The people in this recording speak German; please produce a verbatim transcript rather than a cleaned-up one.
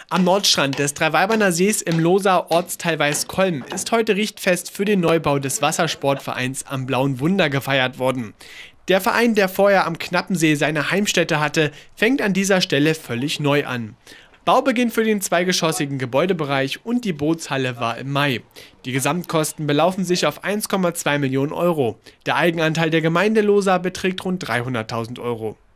Am Nordstrand des Dreiweiberner Sees im Lohsaer Ortsteil Weißkollm ist heute Richtfest für den Neubau des Wassersportvereins Am Blauen Wunder gefeiert worden. Der Verein, der vorher am Knappensee seine Heimstätte hatte, fängt an dieser Stelle völlig neu an. Baubeginn für den zweigeschossigen Gebäudebereich und die Bootshalle war im Mai. Die Gesamtkosten belaufen sich auf eins Komma zwei Millionen Euro. Der Eigenanteil der Gemeinde Lohsa beträgt rund dreihunderttausend Euro.